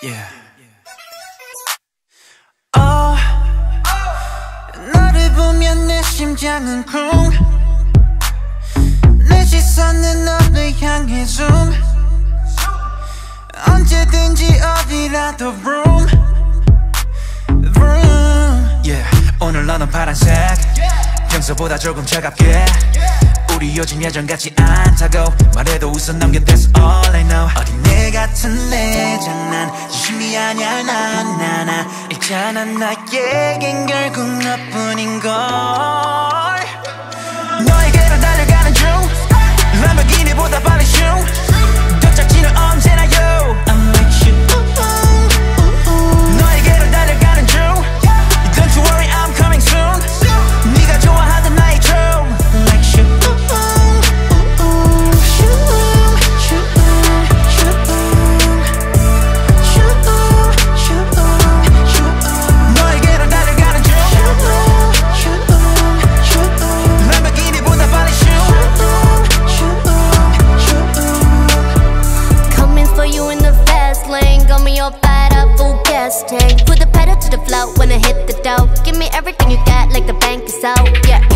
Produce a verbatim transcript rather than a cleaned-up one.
Yeah. Oh, 너를 보면 내 심장은 쿵. 내 시선은 너를 향해 zoom. 언제든지 어디라도 vroom vroom. Yeah. 오늘 너는 파란색, 평소보다 조금 차갑게. 우리 요즘 예전 같지 않다고 말해도 웃어 넘겨 that's all I know. 어린애 같은 내 장난 진심이 아냐 난 나나 있잖아 나에겐 결국 너뿐인걸. 너에게로 달려가는 중 람보르기니보다 빨리 슝 도착지는 언제나 yo I'm with you. 너에게로 달려가는 중 Don't you worry I'm coming soon. 네가 좋아하는 나의 춤 Like you. 너에게로 달려가는 중 람보르기니보다 빨리 슝 Coming for you in the fast lane. Got me all fired up, full gas tank. Put the pedal to the floor when I hit the dough. Give me everything you got like the bank is out, yeah.